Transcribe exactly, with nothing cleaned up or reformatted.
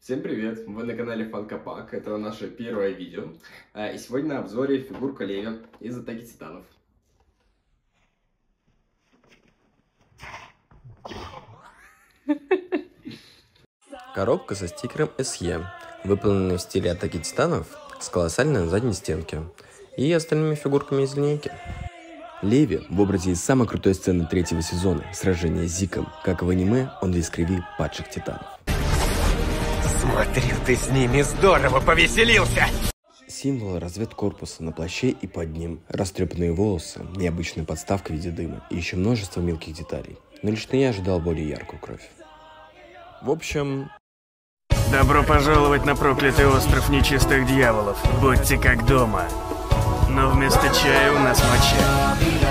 Всем привет! Вы на канале Funko Pack. Это наше первое видео. И сегодня на обзоре фигурка Леви из Атаки Титанов. Коробка со стикером эс и, выполненная в стиле Атаки Титанов, с колоссальной на задней стенке и остальными фигурками из линейки. Леви в образе из самой крутой сцены третьего сезона сражения с Зиком. Как в аниме, он весь крови падших титанов. Смотрю, ты с ними здорово повеселился! Символ разведкорпуса на плаще и под ним, растрепанные волосы, необычная подставка в виде дыма и еще множество мелких деталей. Но лично я ожидал более яркую кровь. В общем... Добро пожаловать на проклятый остров нечистых дьяволов. Будьте как дома. Но вместо чая у нас моча.